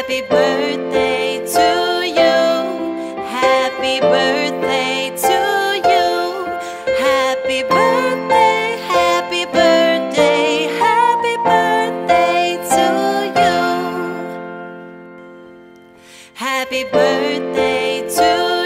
Happy birthday to you. Happy birthday to you. Happy birthday, happy birthday, happy birthday to you. Happy birthday to